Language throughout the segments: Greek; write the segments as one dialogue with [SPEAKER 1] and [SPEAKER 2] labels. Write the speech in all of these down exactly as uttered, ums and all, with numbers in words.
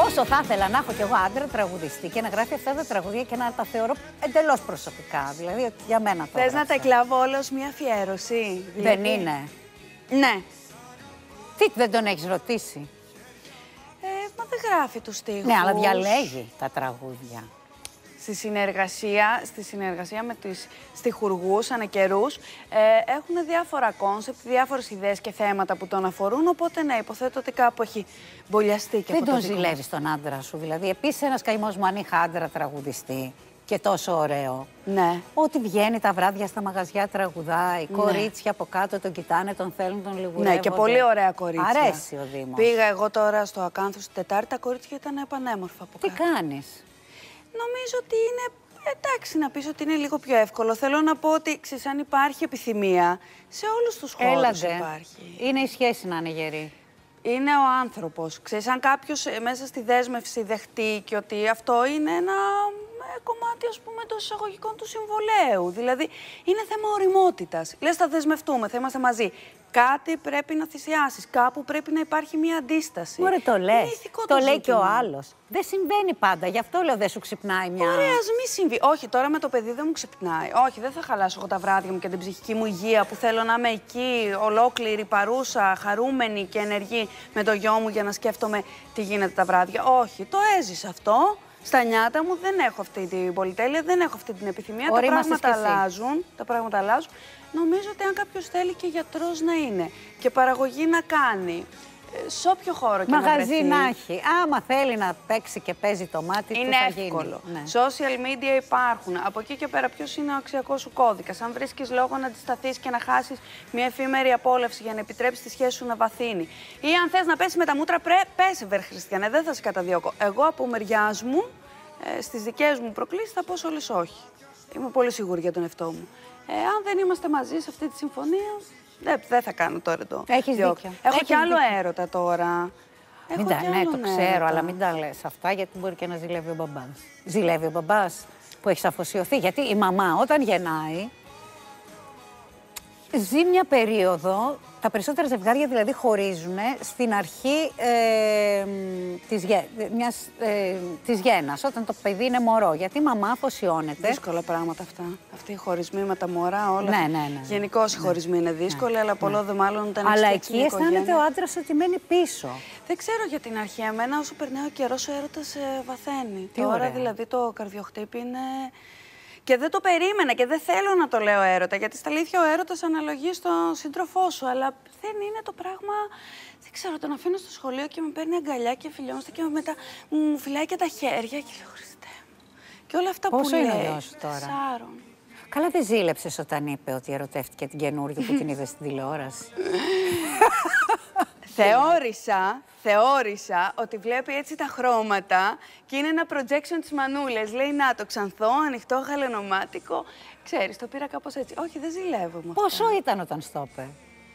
[SPEAKER 1] Πόσο θα ήθελα να έχω κι εγώ άντρα τραγουδιστή και να γράφει αυτά τα τραγούδια και να τα θεωρώ εντελώς προσωπικά. Δηλαδή ότι για μένα το.
[SPEAKER 2] Θες να τα εκλάβω όλα ως μια αφιέρωση?
[SPEAKER 1] Δεν δηλαδή... είναι.
[SPEAKER 2] Ναι.
[SPEAKER 1] Τι, δεν τον έχεις ρωτήσει?
[SPEAKER 2] Ε, μα δεν γράφει τους στίχους.
[SPEAKER 1] Ναι, αλλά διαλέγει τα τραγούδια.
[SPEAKER 2] Στη συνεργασία, στη συνεργασία με τις στιχουργούς ανά καιρούς, ε, έχουν διάφορα κόνσεπτ, διάφορες ιδέες και θέματα που τον αφορούν, οπότε ναι, υποθέτω ότι κάπου έχει μπολιαστεί και
[SPEAKER 1] δεν
[SPEAKER 2] από
[SPEAKER 1] τον
[SPEAKER 2] το
[SPEAKER 1] ζηλεύεις τον άντρα σου, δηλαδή. Επίσης ένας καημός μου αν είχα άντρα τραγουδιστή και τόσο ωραίο.
[SPEAKER 2] Ναι.
[SPEAKER 1] Ότι βγαίνει τα βράδια στα μαγαζιά, τραγουδάει,
[SPEAKER 2] ναι.
[SPEAKER 1] κορίτσια από κάτω τον κοιτάνε, τον θέλουν, τον λιγουρεύονται.
[SPEAKER 2] Ναι, και πολύ ωραία κορίτσια.
[SPEAKER 1] Αρέσει ο Δήμος.
[SPEAKER 2] Πήγα εγώ τώρα στο Ακάνθους την Τετάρτη, τα κορίτσια ήταν πανέμορφα από κάτω.
[SPEAKER 1] Τι κάνεις?
[SPEAKER 2] Νομίζω ότι είναι, εντάξει να πεις ότι είναι λίγο πιο εύκολο. Θέλω να πω ότι, ξέρεις, αν υπάρχει επιθυμία, σε όλους τους χώρους
[SPEAKER 1] Έλατε.
[SPEAKER 2] υπάρχει.
[SPEAKER 1] Είναι η σχέση να είναι γερή.
[SPEAKER 2] Είναι ο άνθρωπος. Ξέρεις, αν κάποιος μέσα στη δέσμευση δεχτεί και ότι αυτό είναι ένα κομμάτι, ας πούμε, των εισαγωγικών του συμβολέου. Δηλαδή, είναι θέμα ωριμότητας. Λες, θα δεσμευτούμε, θα είμαστε μαζί. Κάτι πρέπει να θυσιάσεις, κάπου πρέπει να υπάρχει μια αντίσταση.
[SPEAKER 1] Ωραία, το λες.
[SPEAKER 2] Το,
[SPEAKER 1] το λέει και ο άλλος. Δεν συμβαίνει πάντα, γι' αυτό λέω δεν σου ξυπνάει μια.
[SPEAKER 2] Ωραία, ας μη συμβεί. Όχι, τώρα με το παιδί δεν μου ξυπνάει. Όχι, δεν θα χαλάσω εγώ τα βράδια μου και την ψυχική μου υγεία που θέλω να είμαι εκεί, ολόκληρη, παρούσα, χαρούμενη και ενεργή με το γιο μου για να σκέφτομαι τι γίνεται τα βράδια. Όχι, το έζησα αυτό. Στα νιάτα μου δεν έχω αυτή την πολυτέλεια, δεν έχω αυτή την επιθυμία.
[SPEAKER 1] Ωραία,
[SPEAKER 2] τα πράγματα αλλάζουν. Τα πράγματα αλλάζουν. Νομίζω ότι αν κάποιος θέλει και γιατρός να είναι και παραγωγή να κάνει, σε όποιο χώρο και
[SPEAKER 1] μαγαζί
[SPEAKER 2] να βρεθεί.
[SPEAKER 1] να έχει. Άμα θέλει να παίξει και παίζει το μάτι,
[SPEAKER 2] είναι
[SPEAKER 1] του θα
[SPEAKER 2] εύκολο.
[SPEAKER 1] γίνει. Ναι.
[SPEAKER 2] Social media υπάρχουν. Από εκεί και πέρα, ποιος είναι ο αξιακός σου κώδικας? Αν βρίσκεις λόγο να αντισταθείς και να χάσεις μια εφήμερη απόλαυση για να επιτρέψεις τη σχέση σου να βαθύνει. Ή αν θες να πέσεις με τα μούτρα, πρέ, πέσε, βερ Χριστιανέ, δεν θα σε καταδιώκω. Εγώ από μεριάς μου, ε, στις δικές μου προκλήσεις, θα πω σε όλες όχι. Είμαι πολύ σίγουρη για τον εαυτό μου. Ε, αν δεν είμαστε μαζί σε αυτή τη συμφωνία, δεν, δεν θα κάνω τώρα το.
[SPEAKER 1] Έχεις
[SPEAKER 2] διώκ.
[SPEAKER 1] δίκιο.
[SPEAKER 2] Έχω
[SPEAKER 1] Έχεις
[SPEAKER 2] κι άλλο
[SPEAKER 1] δίκιο.
[SPEAKER 2] έρωτα τώρα. Έχω
[SPEAKER 1] Μην τα,
[SPEAKER 2] κι
[SPEAKER 1] ναι,
[SPEAKER 2] άλλον
[SPEAKER 1] το ξέρω,
[SPEAKER 2] έρωτα.
[SPEAKER 1] αλλά μην τα λες αυτά, γιατί μπορεί και να ζηλεύει ο μπαμπάς. Ζηλεύει ο μπαμπάς που έχει αφοσιωθεί. Γιατί η μαμά όταν γεννάει, ζει μια περίοδο, τα περισσότερα ζευγάρια δηλαδή χωρίζουν στην αρχή ε, της, γέ, μιας, ε, της γέννας, όταν το παιδί είναι μωρό. Γιατί η μαμά αφοσιώνεται.
[SPEAKER 2] Δύσκολα πράγματα αυτά. Αυτοί οι χωρισμοί με τα μωρά, όλα.
[SPEAKER 1] Ναι, ναι, ναι.
[SPEAKER 2] Γενικώς οι χωρισμοί είναι δύσκολοι, ναι, αλλά πολλό δε μάλλον όταν
[SPEAKER 1] αλλά
[SPEAKER 2] έχεις
[SPEAKER 1] εκεί αισθάνεται ο άντρας ότι μένει πίσω.
[SPEAKER 2] Δεν ξέρω για την αρχή. Εμένα, όσο περνάει ο καιρός, ο έρωτας ε, βαθαίνει.
[SPEAKER 1] Τι
[SPEAKER 2] Τώρα
[SPEAKER 1] ωραία.
[SPEAKER 2] δηλαδή το καρδιοχτύπη είναι. Και δεν το περίμενα και δεν θέλω να το λέω έρωτα, γιατί στα αλήθεια ο έρωτας αναλογεί στον σύντροφό σου, αλλά δεν είναι το πράγμα. Δεν ξέρω, τον αφήνω στο σχολείο και με παίρνει αγκαλιά και φιλιόμαστε και μετά μου φυλάει και τα χέρια και λέω Χριστέ μου. Και όλα αυτά
[SPEAKER 1] πόσο
[SPEAKER 2] που
[SPEAKER 1] είναι
[SPEAKER 2] λέει.
[SPEAKER 1] ο γιος σου τώρα?
[SPEAKER 2] Τεσσάρων.
[SPEAKER 1] Καλά δεν ζήλεψες όταν είπε ότι ερωτεύτηκε την καινούργια που την είδε στην τηλεόραση?
[SPEAKER 2] Θεώρησα, θεώρησα ότι βλέπει έτσι τα χρώματα και είναι ένα projection της μανούλες. Λέει, να, το ξανθό, ανοιχτό, γαλανομάτικο. Ξέρεις, το πήρα κάπως έτσι. Όχι, δεν ζηλεύω με αυτά.
[SPEAKER 1] Πόσο ήταν όταν στο είπε?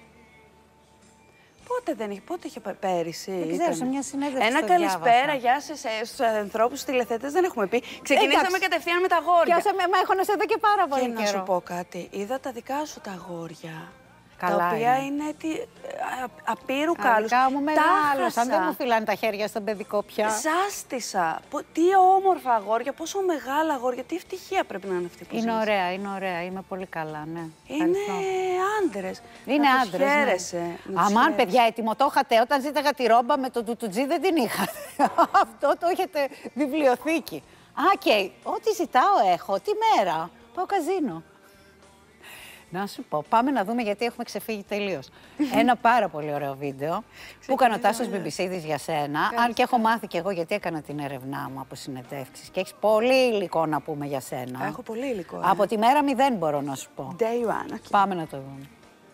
[SPEAKER 2] Πότε δεν είχε, πότε είχε πέρυσι?
[SPEAKER 1] Δεν ξέρω, σε μια συνέντευξη
[SPEAKER 2] Ένα
[SPEAKER 1] το
[SPEAKER 2] καλησπέρα,
[SPEAKER 1] διάβασα.
[SPEAKER 2] γεια σας στους ανθρώπους, στους τηλεθεατές δεν έχουμε πει. Ξεκινήσαμε
[SPEAKER 1] Εντάξει.
[SPEAKER 2] κατευθείαν με τα αγόρια.
[SPEAKER 1] Πιάσαμε, μα έχω να σε δω και πάρα πολύ
[SPEAKER 2] Και
[SPEAKER 1] καιρό.
[SPEAKER 2] να σου πω κάτι, είδα τα δικά σου τα αγόρια.
[SPEAKER 1] Καλά
[SPEAKER 2] τα οποία
[SPEAKER 1] είναι,
[SPEAKER 2] είναι τι, α, απείρου
[SPEAKER 1] Τα
[SPEAKER 2] κάλους.
[SPEAKER 1] δικά μου μεγάλωσαν, δεν
[SPEAKER 2] χάσα.
[SPEAKER 1] μου φυλάνε τα χέρια στον παιδικό πια.
[SPEAKER 2] Ζάστησα. Πο- Τι όμορφα αγόρια, πόσο μεγάλα αγόρια, τι ευτυχία πρέπει να είναι αυτή που
[SPEAKER 1] Είναι
[SPEAKER 2] ζεις.
[SPEAKER 1] ωραία, είναι ωραία, είμαι πολύ καλά, ναι.
[SPEAKER 2] Είναι
[SPEAKER 1] Ευχαριστώ.
[SPEAKER 2] άντρες.
[SPEAKER 1] Είναι
[SPEAKER 2] Να τους
[SPEAKER 1] άντρες, ναι.
[SPEAKER 2] χαίρεσαι, να τους
[SPEAKER 1] Αμάν,
[SPEAKER 2] χαίρεσαι.
[SPEAKER 1] παιδιά, έτοιμο το είχατε. Όταν ζήταγα τη ρόμπα με το τουτουτζί δεν την είχατε. Αυτό το έχετε βιβλιοθήκη. Α, και ό,τι ζητάω έχω, τι μέρα. Πάω καζίνο. Να σου πω, πάμε να δούμε γιατί έχουμε ξεφύγει τελείως. Ένα πάρα πολύ ωραίο βίντεο που έκανε ο Τάσος Μπιμπισίδης για σένα. Αν και έχω μάθει κι εγώ γιατί έκανα την έρευνά μου από συνεντεύξεις. Και έχεις πολύ υλικό να πούμε για σένα.
[SPEAKER 2] Έχω πολύ υλικό. ε.
[SPEAKER 1] Από τη μέρα μηδέν μπορώ να σου πω.
[SPEAKER 2] Day one. Okay.
[SPEAKER 1] Πάμε να το δούμε.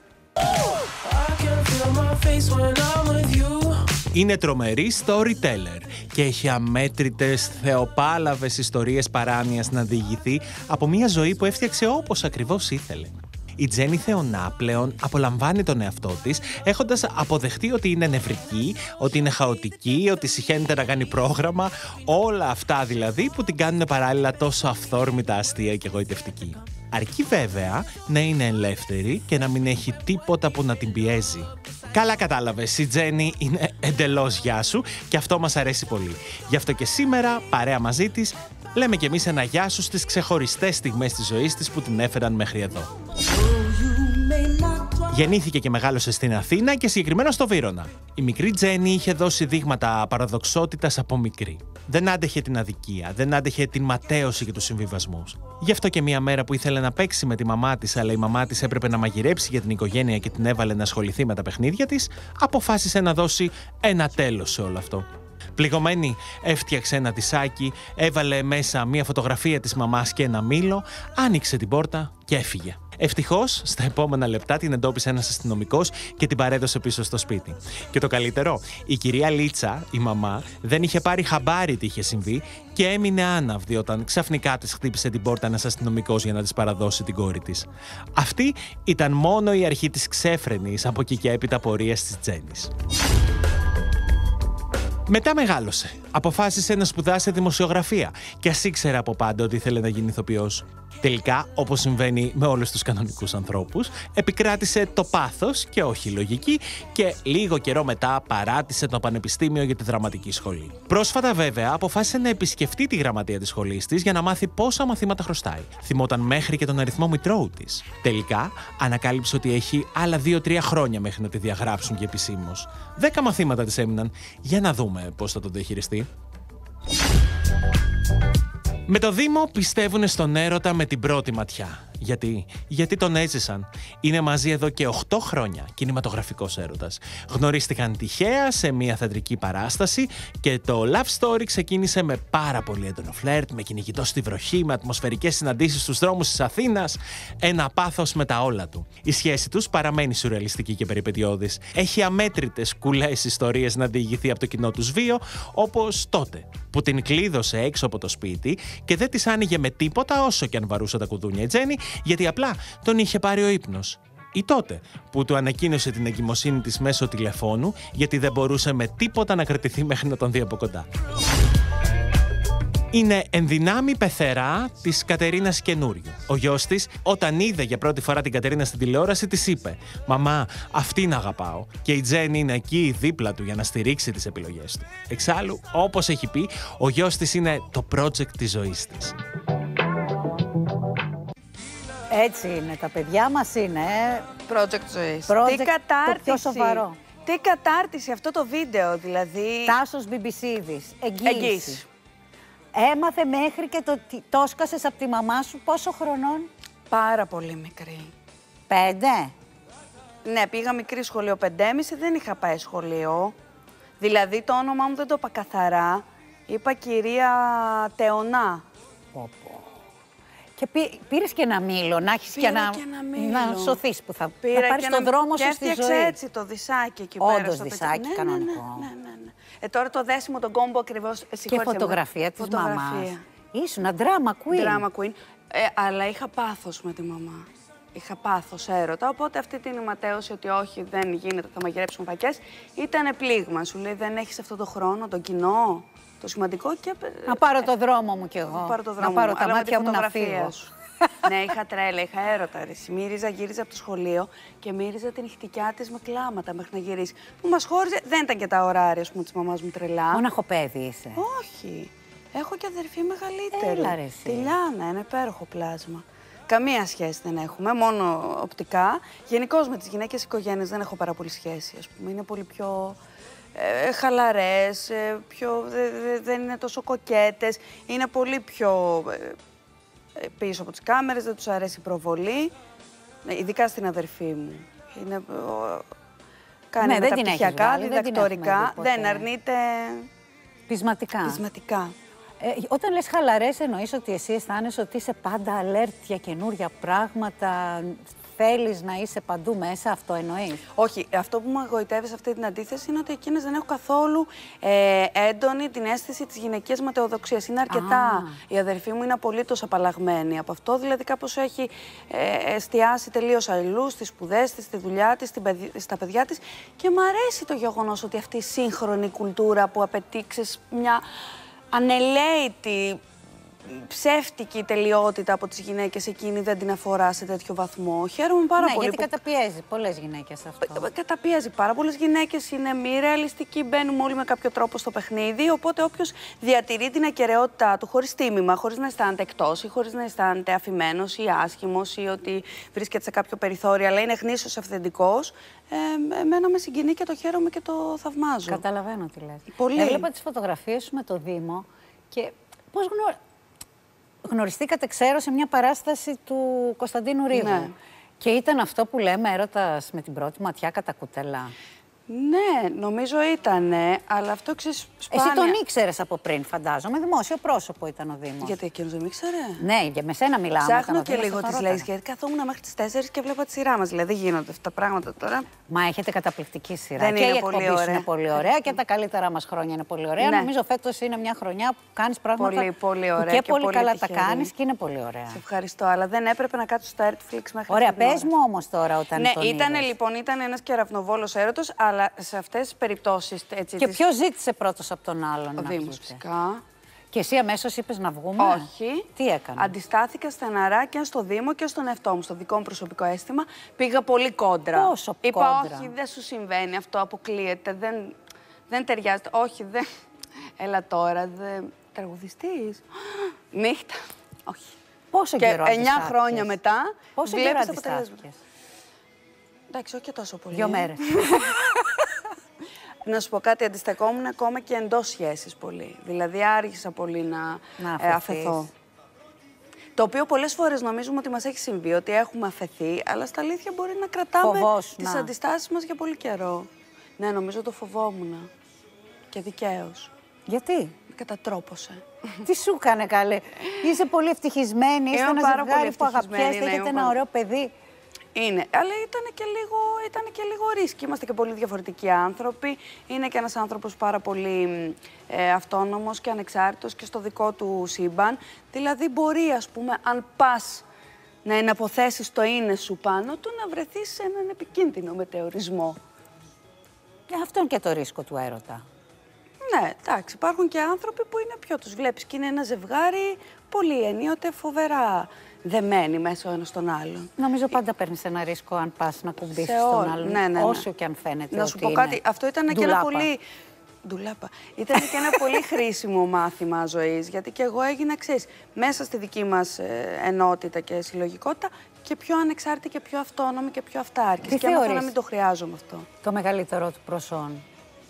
[SPEAKER 3] Είναι τρομερή storyteller και έχει αμέτρητες θεοπάλαβες ιστορίες παράνοιας να διηγηθεί από μια ζωή που έφτιαξε όπως ακριβώς ήθελε. Η Τζέννη Θεωνά πλέον απολαμβάνει τον εαυτό της, έχοντας αποδεχτεί ότι είναι νευρική, ότι είναι χαοτική, ότι συχαίνεται να κάνει πρόγραμμα, όλα αυτά δηλαδή που την κάνουν παράλληλα τόσο αυθόρμητα, αστεία και εγωιτευτική. Αρκεί βέβαια να είναι ελεύθερη και να μην έχει τίποτα που να την πιέζει. Καλά κατάλαβες, η Τζέννη είναι εντελώς γεια σου και αυτό μας αρέσει πολύ. Γι' αυτό και σήμερα, παρέα μαζί της, λέμε κι εμείς ένα γεια σου στις ξεχωριστές στιγμές της ζωής της που την έφεραν μέχρι εδώ. Γεννήθηκε και μεγάλωσε στην Αθήνα και συγκεκριμένα στο Βύρωνα. Η μικρή Τζέννη είχε δώσει δείγματα παραδοξότητας από μικρή. Δεν άντεχε την αδικία, δεν άντεχε την ματέωση και τους συμβιβασμούς. Γι' αυτό και μία μέρα που ήθελε να παίξει με τη μαμά της, αλλά η μαμά της έπρεπε να μαγειρέψει για την οικογένεια και την έβαλε να ασχοληθεί με τα παιχνίδια της, αποφάσισε να δώσει ένα τέλος σε όλο αυτό. Πληγωμένη, έφτιαξε ένα τισάκι, έβαλε μέσα μία φωτογραφία της μαμάς και ένα μήλο, άνοιξε την πόρτα και έφυγε. Ευτυχώς, στα επόμενα λεπτά την εντόπισε ένας αστυνομικός και την παρέδωσε πίσω στο σπίτι. Και το καλύτερο, η κυρία Λίτσα, η μαμά, δεν είχε πάρει χαμπάρι τι είχε συμβεί και έμεινε άναυδη όταν ξαφνικά της χτύπησε την πόρτα ένας αστυνομικός για να της παραδώσει την κόρη της. Αυτή ήταν μόνο η αρχή της ξέφρενης από εκεί και έπειτα πορείας της Τζέννης. Μετά μεγάλωσε. Αποφάσισε να σπουδάσει δημοσιογραφία και ας ήξερε από πάντα ότι ήθελε να γίνει ηθοποιός. Τελικά, όπως συμβαίνει με όλους τους κανονικούς ανθρώπους, επικράτησε το πάθος και όχι η λογική και λίγο καιρό μετά παράτησε το πανεπιστήμιο για τη δραματική σχολή. Πρόσφατα, βέβαια, αποφάσισε να επισκεφτεί τη γραμματεία της σχολής της για να μάθει πόσα μαθήματα χρωστάει. Θυμόταν μέχρι και τον αριθμό μητρώου της. Τελικά, ανακάλυψε ότι έχει άλλα δύο τρία χρόνια μέχρι να τη διαγράψουν και επισήμως. Δέκα μαθήματα της έμειναν. Για να δούμε πώς θα το διαχειριστεί. Με το Δήμο πιστεύουν στον έρωτα με την πρώτη ματιά. Γιατί? Γιατί τον έζησαν. Είναι μαζί εδώ και οκτώ χρόνια, κινηματογραφικός έρωτας. Γνωρίστηκαν τυχαία σε μια θεατρική παράσταση και το love story ξεκίνησε με πάρα πολύ έντονο φλερτ, με κυνηγητό στη βροχή, με ατμοσφαιρικές συναντήσεις στους δρόμους της Αθήνας. Ένα πάθος με τα όλα του. Η σχέση τους παραμένει σουρεαλιστική και περιπετειώδης. Έχει αμέτρητες κουλές ιστορίες να διηγηθεί από το κοινό τους βίο, όπως τότε που την κλείδωσε έξω από το σπίτι και δεν της άνοιγε με τίποτα όσο και αν βαρούσε τα κουδούνια η Τζέννη, γιατί απλά τον είχε πάρει ο ύπνος. Ή τότε που του ανακοίνωσε την εγκυμοσύνη της μέσω τηλεφώνου, γιατί δεν μπορούσε με τίποτα να κρατηθεί μέχρι να τον δει από κοντά. Είναι ενδυνάμει πεθερά της Κατερίνας Καινούριου. Ο γιος της, όταν είδε για πρώτη φορά την Κατερίνα στην τηλεόραση, της είπε «Μαμά, αυτήν αγαπάω». Και η Τζέννη είναι εκεί δίπλα του για να στηρίξει τις επιλογές του. Εξάλλου, όπως έχει πει, ο γιος της είναι το project της ζωής της.
[SPEAKER 1] Έτσι είναι, τα παιδιά μας είναι
[SPEAKER 2] Project ζωής.
[SPEAKER 1] project,
[SPEAKER 2] Τι κατάρτιση.
[SPEAKER 1] το πιο σοβαρό.
[SPEAKER 2] Τι κατάρτιση αυτό το βίντεο, δηλαδή.
[SPEAKER 1] Τάσος Μπιμπισίδης, εγγύηση.
[SPEAKER 2] Εγγύηση.
[SPEAKER 1] Έμαθε μέχρι και το ότι το έσκασες από τη μαμά σου πόσο χρονών?
[SPEAKER 2] Πάρα πολύ μικρή.
[SPEAKER 1] Πέντε.
[SPEAKER 2] Ναι, πήγα μικρή σχολείο, πεντέμιση, δεν είχα πάει σχολείο. Δηλαδή το όνομά μου δεν το είπα καθαρά. Είπα κυρία Τεωνά.
[SPEAKER 1] Πω, πω. Και πή, πήρες και ένα μήλο, να έχεις και να,
[SPEAKER 2] και ένα
[SPEAKER 1] να σωθείς που θα,
[SPEAKER 2] Πήρα
[SPEAKER 1] θα πάρεις
[SPEAKER 2] και
[SPEAKER 1] τον
[SPEAKER 2] ένα...
[SPEAKER 1] δρόμο
[SPEAKER 2] και
[SPEAKER 1] σου στη ζωή.
[SPEAKER 2] έφτιαξε έτσι το δισάκι εκεί
[SPEAKER 1] Όντως
[SPEAKER 2] πέρα. Όντως
[SPEAKER 1] δισάκι,
[SPEAKER 2] ναι,
[SPEAKER 1] κανονικό.
[SPEAKER 2] Ναι, ναι, ναι, ναι. Ε, τώρα το δέσιμο, τον κόμπο ακριβώς.
[SPEAKER 1] Και φωτογραφία της μαμάς. Ήσουν drama queen.
[SPEAKER 2] Drama queen. Ε, αλλά είχα πάθος με τη μαμά. Είχα πάθος έρωτα, οπότε αυτή την ματέωση ότι όχι, δεν γίνεται, θα μαγειρέψουμε φακές, ήταν πλήγμα. Σου λέει δεν έχεις αυτό το χρόνο, το κοινό, το σημαντικό και...
[SPEAKER 1] Να πάρω το δρόμο μου κι εγώ.
[SPEAKER 2] Να πάρω το δρόμο
[SPEAKER 1] να πάρω
[SPEAKER 2] μου,
[SPEAKER 1] τα
[SPEAKER 2] αλλά
[SPEAKER 1] μάτια
[SPEAKER 2] με
[SPEAKER 1] μου
[SPEAKER 2] τη
[SPEAKER 1] να φύγω.
[SPEAKER 2] σου. Ναι, είχα τρέλα, είχα έρωτα. Ρε. Μύριζα, γύριζα από το σχολείο και μύριζα την ηχτικιά της με κλάματα μέχρι να γυρίσει. Που μας χώριζε, δεν ήταν και τα ωράρια ας πούμε, της μαμάς μου τρελά.
[SPEAKER 1] Μόναχο παιδί είσαι.
[SPEAKER 2] Όχι. Έχω και αδερφή μεγαλύτερη.
[SPEAKER 1] Έλα, ρε, εσύ.
[SPEAKER 2] Τη Λιάνα, ένα υπέροχο πλάσμα. Καμία σχέση δεν έχουμε, μόνο οπτικά. Γενικώς με τις γυναίκες οικογένειες δεν έχω πάρα πολύ σχέση. Ας πούμε. Είναι πολύ πιο ε, χαλαρές, ε, πιο, δε, δε, δεν είναι τόσο κοκέτες. Είναι πολύ πιο ε, πίσω από τις κάμερες, δεν τους αρέσει η προβολή. Ε, ειδικά στην αδερφή μου. Είναι, ο, κάνει
[SPEAKER 1] ναι,
[SPEAKER 2] μεταπτυχιακά, διδακτορικά,
[SPEAKER 1] δεν,
[SPEAKER 2] δεν αρνείται
[SPEAKER 1] πεισματικά.
[SPEAKER 2] πεισματικά.
[SPEAKER 1] Ε, όταν λες χαλαρές, εννοείς ότι εσύ αισθάνεσαι ότι είσαι πάντα alert για καινούργια πράγματα, θέλεις να είσαι παντού μέσα, αυτό εννοείς?
[SPEAKER 2] Όχι, αυτό που με εγωιτεύει σε αυτή την αντίθεση είναι ότι εκείνες δεν έχουν καθόλου ε, έντονη την αίσθηση της γυναικείας ματαιοδοξίας. Είναι αρκετά. Α. Η αδερφή μου είναι απολύτως απαλλαγμένη από αυτό, δηλαδή κάπως έχει ε, εστιάσει τελείως αλλού στις σπουδές της, στη δουλειά της, στα παιδιά της και μου αρέσει το γεγονός ότι αυτή η σύγχρονη κουλτούρα που απαιτεί μια ανελαίτη ψεύτικη τελειότητα από τις γυναίκες εκείνη δεν την αφορά σε τέτοιο βαθμό. Χαίρομαι πάρα
[SPEAKER 1] ναι,
[SPEAKER 2] πολύ.
[SPEAKER 1] Γιατί
[SPEAKER 2] που...
[SPEAKER 1] καταπιέζει πολλές γυναίκες αυτό.
[SPEAKER 2] Καταπιέζει πάρα πολλές γυναίκες, είναι μη ρεαλιστικοί, μπαίνουμε όλοι με κάποιο τρόπο στο παιχνίδι. Οπότε όποιος διατηρεί την ακεραιότητά του χωρίς τίμημα, χωρίς να αισθάνεται εκτός ή χωρίς να αισθάνεται αφημένος ή άσχημος ή ότι βρίσκεται σε κάποιο περιθώριο, αλλά είναι γνήσιος αυθεντικός, ε, εμένα με συγκινεί και το χαίρομαι και το θαυμάζω.
[SPEAKER 1] Καταλαβαίνω τι λες.
[SPEAKER 2] Πολύ.
[SPEAKER 1] Έβλεπα τις φωτογραφίες σου με το Δήμο και πώς γνω... γνωριστήκατε, ξέρω, σε μια παράσταση του Κωνσταντίνου Ρήγου.
[SPEAKER 2] Ναι.
[SPEAKER 1] Και ήταν αυτό που λέμε έρωτας με την πρώτη ματιά κατά κουτελά.
[SPEAKER 2] Ναι, νομίζω ήτανε, αλλά αυτό ξέρεις σπάνια.
[SPEAKER 1] Εσύ τον ήξερες από πριν, φαντάζομαι. Δημόσιο πρόσωπο ήταν ο Δήμος.
[SPEAKER 2] Γιατί εκείνος δεν με ήξερε.
[SPEAKER 1] Ναι, για με σένα μιλάμε.
[SPEAKER 2] Ψάχνω και λίγο τις λέξεις, γιατί καθόμουν μέχρι τις τέσσερις και βλέπα τη σειρά μας. Δηλαδή δεν γίνονται αυτά τα πράγματα τώρα.
[SPEAKER 1] Μα έχετε καταπληκτική σειρά.
[SPEAKER 2] Δεν
[SPEAKER 1] και
[SPEAKER 2] είναι
[SPEAKER 1] η
[SPEAKER 2] πολύ
[SPEAKER 1] εκπομπή σου
[SPEAKER 2] ωραία.
[SPEAKER 1] είναι πολύ ωραία και τα καλύτερά μας χρόνια είναι πολύ ωραία.
[SPEAKER 2] Ναι.
[SPEAKER 1] Νομίζω φέτος είναι μια χρονιά που κάνεις πράγματα
[SPEAKER 2] Πολύ, πολύ ωραία
[SPEAKER 1] που και,
[SPEAKER 2] και
[SPEAKER 1] πολύ
[SPEAKER 2] πολύ
[SPEAKER 1] καλά
[SPEAKER 2] τυχερή.
[SPEAKER 1] τα κάνεις και είναι πολύ ωραία.
[SPEAKER 2] Σε ευχαριστώ, αλλά δεν έπρεπε να κάτσω στο Netflix μέχρι.
[SPEAKER 1] Ωραία,
[SPEAKER 2] αυτή την
[SPEAKER 1] πες
[SPEAKER 2] ώρα.
[SPEAKER 1] μου όμως τώρα όταν
[SPEAKER 2] Ναι,
[SPEAKER 1] τον
[SPEAKER 2] ήταν
[SPEAKER 1] είδες.
[SPEAKER 2] λοιπόν ήταν ένας κεραυνοβόλος έρωτος, αλλά σε αυτές τις περιπτώσεις. Έτσι,
[SPEAKER 1] Και
[SPEAKER 2] τις...
[SPEAKER 1] ποιος ζήτησε πρώτος από τον άλλον
[SPEAKER 2] Ο
[SPEAKER 1] να
[SPEAKER 2] Δήμος,
[SPEAKER 1] βγείτε?
[SPEAKER 2] φυσικά.
[SPEAKER 1] Και εσύ αμέσως είπες να βγούμε.
[SPEAKER 2] Όχι.
[SPEAKER 1] Τι έκανε?
[SPEAKER 2] Αντιστάθηκα στεναρά και στο Δήμο και στον εαυτό μου, στο δικό μου προσωπικό αίσθημα. Πήγα πολύ κόντρα.
[SPEAKER 1] Πόσο
[SPEAKER 2] Είπα,
[SPEAKER 1] κόντρα?
[SPEAKER 2] όχι, δεν σου συμβαίνει αυτό, αποκλείεται, δεν, δεν ταιριάζεται. Όχι, δεν. Έλα τώρα, δεν. Τραγουδιστής. Νύχτα. Όχι.
[SPEAKER 1] Πόσο
[SPEAKER 2] Και
[SPEAKER 1] καιρό
[SPEAKER 2] εννιά
[SPEAKER 1] αντιστάθηκες?
[SPEAKER 2] χρόνια μετά.
[SPEAKER 1] Πόσο
[SPEAKER 2] βλέπεις
[SPEAKER 1] καιρό
[SPEAKER 2] τα αποτελέσματα.
[SPEAKER 1] αντιστάθηκες?
[SPEAKER 2] Εντάξει, όχι και τόσο πολύ.
[SPEAKER 1] Δύο μέρες.
[SPEAKER 2] Να σου πω κάτι, αντιστεκόμουν ακόμα και εντός σχέσης πολύ. Δηλαδή άργησα πολύ να,
[SPEAKER 1] Να
[SPEAKER 2] ε,
[SPEAKER 1] αφαιθείς.
[SPEAKER 2] αφαιθώ. Το οποίο πολλές φορές νομίζουμε ότι μας έχει συμβεί, ότι έχουμε αφαιθεί, αλλά στα αλήθεια μπορεί να κρατάμε
[SPEAKER 1] Φοβόσουν,
[SPEAKER 2] τις
[SPEAKER 1] να.
[SPEAKER 2] αντιστάσεις μας για πολύ καιρό. Ναι, νομίζω το φοβόμουν. Και δικαίως.
[SPEAKER 1] Γιατί?
[SPEAKER 2] Με κατατρόπωσε.
[SPEAKER 1] Τι σου έκανε καλέ? Είσαι πολύ ευτυχισμένη, είστε
[SPEAKER 2] Είμαι
[SPEAKER 1] ένα
[SPEAKER 2] πάρα
[SPEAKER 1] ζευγάρι
[SPEAKER 2] πολύ
[SPEAKER 1] που
[SPEAKER 2] ευτυχισμένη,
[SPEAKER 1] αγαπιέστε,
[SPEAKER 2] ναι,
[SPEAKER 1] έχετε
[SPEAKER 2] είμαι
[SPEAKER 1] ένα
[SPEAKER 2] πάρα-
[SPEAKER 1] ωραίο παιδί.
[SPEAKER 2] Είναι, αλλά ήταν και λίγο, ήταν και λίγο ρίσκι. Είμαστε και πολύ διαφορετικοί άνθρωποι. Είναι και ένας άνθρωπος πάρα πολύ ε, αυτόνομος και ανεξάρτητος και στο δικό του σύμπαν. Δηλαδή μπορεί, ας πούμε, αν πας να εναποθέσεις το είναι σου πάνω του, να βρεθείς σε έναν επικίνδυνο μετεωρισμό.
[SPEAKER 1] Και αυτό είναι και το ρίσκο του έρωτα.
[SPEAKER 2] Ναι, εντάξει, υπάρχουν και άνθρωποι που είναι πιο τους βλέπεις και είναι ένα ζευγάρι πολύ ενίοτε φοβερά δεμένοι μέσα ο ένας τον άλλον.
[SPEAKER 1] Νομίζω πάντα παίρνεις ένα ρίσκο αν πας να κουμπίσεις
[SPEAKER 2] Σε
[SPEAKER 1] τον
[SPEAKER 2] όλα.
[SPEAKER 1] άλλον,
[SPEAKER 2] Ναι, ναι, ναι.
[SPEAKER 1] όσο και αν φαίνεται
[SPEAKER 2] Να
[SPEAKER 1] ότι
[SPEAKER 2] σου πω
[SPEAKER 1] είναι
[SPEAKER 2] κάτι, αυτό ήταν και ένα
[SPEAKER 1] ντουλάπα.
[SPEAKER 2] πολύ. Ντουλάπα. Ήταν και ένα πολύ χρήσιμο μάθημα ζωής, γιατί και εγώ έγινα, ξέρεις, μέσα στη δική μας ε, ενότητα και συλλογικότητα και πιο ανεξάρτητη και πιο αυτόνομη και πιο αυτάρκης.
[SPEAKER 1] Τι
[SPEAKER 2] Και έμαθα να
[SPEAKER 1] θεωρείς?
[SPEAKER 2] μην το χρειάζομαι αυτό.
[SPEAKER 1] Το μεγαλύτερο του προσόν.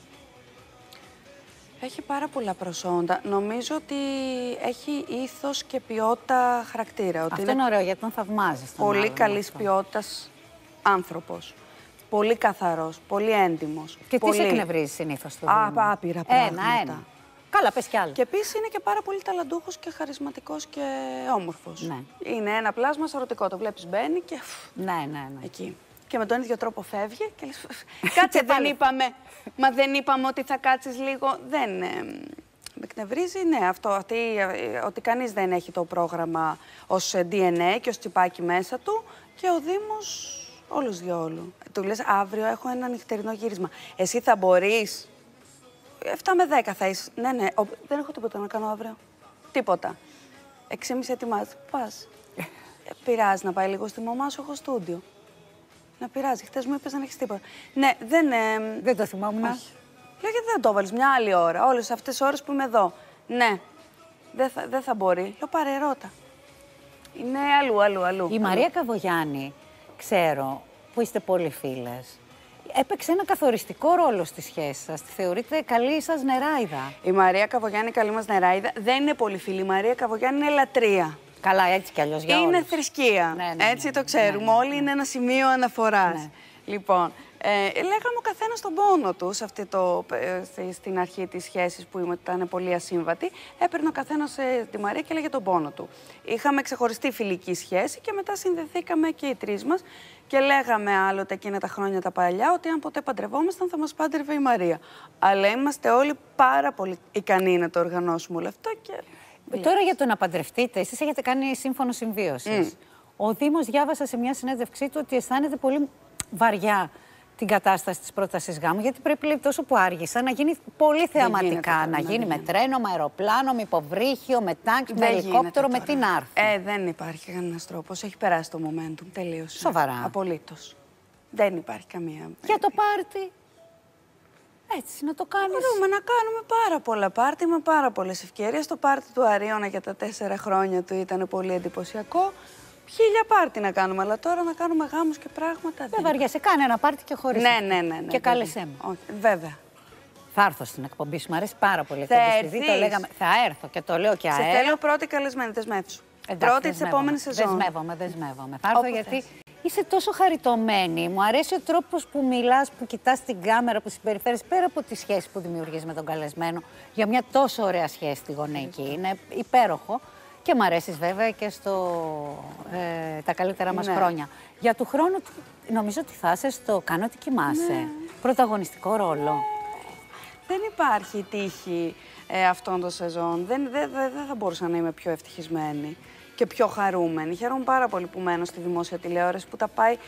[SPEAKER 2] Έχει πάρα πολλά προσόντα. Νομίζω ότι έχει ήθος και ποιότητα χαρακτήρα. Ότι
[SPEAKER 1] Αυτό είναι ωραίο γιατί τον θαυμάζεις τον
[SPEAKER 2] πολύ
[SPEAKER 1] άλλον
[SPEAKER 2] καλής
[SPEAKER 1] αυτό.
[SPEAKER 2] ποιότητας άνθρωπος. Πολύ καθαρός, πολύ έντιμος.
[SPEAKER 1] Και
[SPEAKER 2] πολύ...
[SPEAKER 1] τι σε εκνευρίζει συνήθως στο
[SPEAKER 2] Α,
[SPEAKER 1] Δήμο?
[SPEAKER 2] άπειρα
[SPEAKER 1] Ένα,
[SPEAKER 2] πράγματα.
[SPEAKER 1] ένα. Καλά, πες κι άλλο.
[SPEAKER 2] Και επίσης είναι και πάρα πολύ ταλαντούχος και χαρισματικός και όμορφος.
[SPEAKER 1] Ναι.
[SPEAKER 2] Είναι ένα πλάσμα σαρωτικό. Το βλέπεις μπαίνει και
[SPEAKER 1] Ναι, ναι, ναι.
[SPEAKER 2] εκεί. Και με τον ίδιο τρόπο φεύγει και λες, κάτσε, δεν
[SPEAKER 1] πάλι.
[SPEAKER 2] είπαμε. Μα δεν είπαμε ότι θα κάτσεις λίγο. Δεν. Ε, με εκνευρίζει, ναι, αυτό. Αυτή, ε, ότι κανείς δεν έχει το πρόγραμμα ως ντι εν έι και ως τσιπάκι μέσα του. Και ο Δήμος όλος διόλου. Του λες, αύριο έχω ένα νυχτερινό γύρισμα. Εσύ θα μπορείς. εφτά με δέκα θα είσαι. Ναι, ναι, ο, δεν έχω τίποτα να κάνω αύριο. Τίποτα. έξι και μισή ετοιμάζω. Πας. Ε, πειράζει να πάει λίγο στη μαμά σου, έχω στούντιο. Να πειράζει. Χθες μου είπες να έχεις τίποτα. Ναι, δεν. Ε,
[SPEAKER 1] Δεν το θυμόμουν.
[SPEAKER 2] όχι. Λέω γιατί δεν το βάλεις μια άλλη ώρα. Όλες αυτές τις ώρες που είμαι εδώ. Ναι. Δεν θα, δεν θα μπορεί. Λέω πάρε ρώτα. Είναι αλλού, αλλού, αλλού.
[SPEAKER 1] Η Μαρία Καβογιάννη, ξέρω, που είστε πολύ φίλες, έπαιξε ένα καθοριστικό ρόλο στη σχέση σας. Τη θεωρείτε καλή σας νεράιδα.
[SPEAKER 2] Η Μαρία Καβογιάννη, καλή μας νεράιδα, δεν είναι πολύ φίλη. Η Μαρία Καβογιάννη είναι λατρεία.
[SPEAKER 1] Καλά, έτσι κι αλλιώς για
[SPEAKER 2] Είναι
[SPEAKER 1] όλους.
[SPEAKER 2] θρησκεία.
[SPEAKER 1] Ναι, ναι, ναι,
[SPEAKER 2] Έτσι το
[SPEAKER 1] ναι,
[SPEAKER 2] ξέρουμε.
[SPEAKER 1] ναι, ναι,
[SPEAKER 2] Όλοι
[SPEAKER 1] ναι.
[SPEAKER 2] είναι ένα σημείο αναφοράς.
[SPEAKER 1] Ναι.
[SPEAKER 2] Λοιπόν, ε, λέγαμε ο καθένας τον πόνο του σε αυτή το, ε, στη- στην αρχή της σχέσης που ήμουν, ήταν πολύ ασύμβατη. Έπαιρνε ο καθένας ε, τη Μαρία και έλεγε τον πόνο του. Είχαμε ξεχωριστή φιλική σχέση και μετά συνδεθήκαμε και οι τρεις μας και λέγαμε άλλοτε εκείνα τα χρόνια τα παλιά ότι αν ποτέ παντρευόμασταν θα μας πάντρευε η Μαρία. Αλλά είμαστε όλοι πάρα πολύ ικανοί να το οργανώσουμε όλο αυτό και...
[SPEAKER 1] Τώρα για το να παντρευτείτε, εσείς έχετε κάνει σύμφωνο συμβίωσης. Ο Δήμος διάβασα σε μια συνέντευξή του ότι αισθάνεται πολύ βαριά την κατάσταση της πρότασης γάμου, γιατί πρέπει λέει, τόσο που άργησα να γίνει πολύ θεαματικά. Να γίνει με τρένο, με αεροπλάνο, με υποβρύχιο, με τάγκ, με ελικόπτερο, με τι να έρθει.
[SPEAKER 2] Ε, δεν υπάρχει κανένας τρόπος. Έχει περάσει το momentum. Τελείωσε.
[SPEAKER 1] Σοβαρά.
[SPEAKER 2] Απολύτως. Δεν υπάρχει καμία.
[SPEAKER 1] Για το πάρτι. Έτσι, να το κάνεις.
[SPEAKER 2] Μπορούμε να κάνουμε πάρα πολλά πάρτι με πάρα πολλές ευκαιρίες. Το πάρτι του Αρίωνα για τα τέσσερα χρόνια του ήταν πολύ εντυπωσιακό. Χίλια πάρτι να κάνουμε, αλλά τώρα να κάνουμε γάμους και πράγματα.
[SPEAKER 1] Δεν βαριέσαι, κάνε ένα πάρτι και χωρίς.
[SPEAKER 2] Ναι, ναι, ναι, ναι.
[SPEAKER 1] Και κάλεσέ με.
[SPEAKER 2] Όχι, βέβαια.
[SPEAKER 1] Θα έρθω στην εκπομπή σου, μου αρέσει πάρα πολύ.
[SPEAKER 2] Θα έρθεις.
[SPEAKER 1] Το λέγαμε. Θα έρθω και το λέω και αέρα.
[SPEAKER 2] Σε θέλω πρώτη καλεσμένη, δεσμεύσου. Πρώτη της επόμενης σεζόν.
[SPEAKER 1] Δεσμεύομαι, δεσμεύομαι. Θα έρθω γιατί είσαι τόσο χαριτωμένη. Μου αρέσει ο τρόπος που μιλάς, που κοιτάς την κάμερα, που συμπεριφέρεσαι πέρα από τη σχέση που δημιουργείς με τον καλεσμένο για μια τόσο ωραία σχέση τη γονεϊκή. Είναι υπέροχο. Και μ' αρέσεις βέβαια και στο ε, τα καλύτερα μας
[SPEAKER 2] ναι. χρόνια.
[SPEAKER 1] Για του χρόνου νομίζω ότι θα είσαι στο Κάνω ότι κοιμάσαι. Ναι. Πρωταγωνιστικό ρόλο.
[SPEAKER 2] Δεν υπάρχει τύχη ε, αυτών των σεζόν. Δεν, δεν, δεν, δεν θα μπορούσα να είμαι πιο ευτυχισμένη και πιο χαρούμενη. Χαίρομαι πάρα πολύ που μένω στη δημόσια τηλεόραση που τα πάει.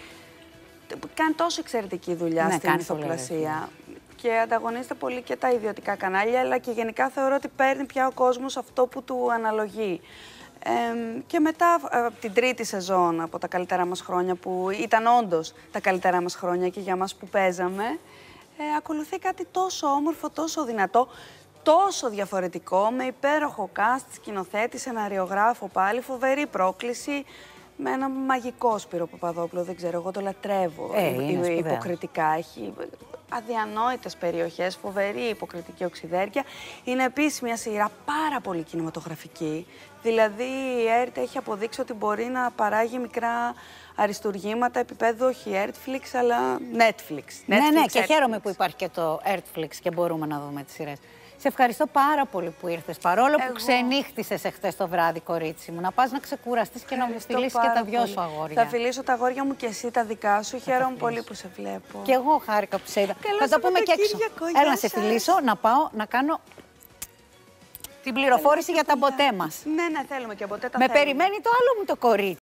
[SPEAKER 2] Κάνει τόσο εξαιρετική δουλειά ναι, στην ηθοπλασία. Και ανταγωνίζεται πολύ και τα ιδιωτικά κανάλια, αλλά και γενικά θεωρώ ότι παίρνει πια ο κόσμος αυτό που του αναλογεί. Ε, και μετά από την τρίτη σεζόν από τα καλύτερά μας χρόνια, που ήταν όντως τα καλύτερά μας χρόνια και για μας που παίζαμε, ε, ακολουθεί κάτι τόσο όμορφο, τόσο δυνατό, τόσο διαφορετικό, με υπέροχο cast, σκηνοθέτη, σεναριογράφο πάλι, φοβερή πρόκληση, με ένα μαγικό Σπύρο Παπαδόπουλο, δεν ξέρω, εγώ το λατρεύω
[SPEAKER 1] ε,
[SPEAKER 2] υποκριτικά, έχει αδιανόητες περιοχές, φοβερή υποκριτική οξυδέρκεια. Είναι επίσης μια σειρά πάρα πολύ κινηματογραφική, δηλαδή η ΕΡΤ έχει αποδείξει ότι μπορεί να παράγει μικρά αριστουργήματα επίπεδου όχι Netflix, αλλά Netflix.
[SPEAKER 1] Ναι,
[SPEAKER 2] Netflix,
[SPEAKER 1] ναι, και
[SPEAKER 2] Netflix.
[SPEAKER 1] χαίρομαι που υπάρχει και το Netflix και μπορούμε να δούμε τις σειρές. Σε ευχαριστώ πάρα πολύ που ήρθες, παρόλο
[SPEAKER 2] Εγώ.
[SPEAKER 1] που ξενύχτησες εχθές το βράδυ, κορίτσι μου. Να πας να ξεκουραστείς και να μου φιλήσεις και τα δυο σου αγόρια.
[SPEAKER 2] Θα φιλήσω τα αγόρια μου και εσύ τα δικά σου. Χαίρομαι πολύ που σε βλέπω.
[SPEAKER 1] Και εγώ χάρηκα που σε είδα.
[SPEAKER 2] Καλό
[SPEAKER 1] θα τα πούμε και έξω. Έλα να σε φιλήσω, να πάω να κάνω την πληροφόρηση για τα ποτέ μας.
[SPEAKER 2] Ναι, ναι, θέλουμε και ποτέ τα
[SPEAKER 1] Με
[SPEAKER 2] θέλουμε.
[SPEAKER 1] περιμένει το άλλο μου το κορίτσι.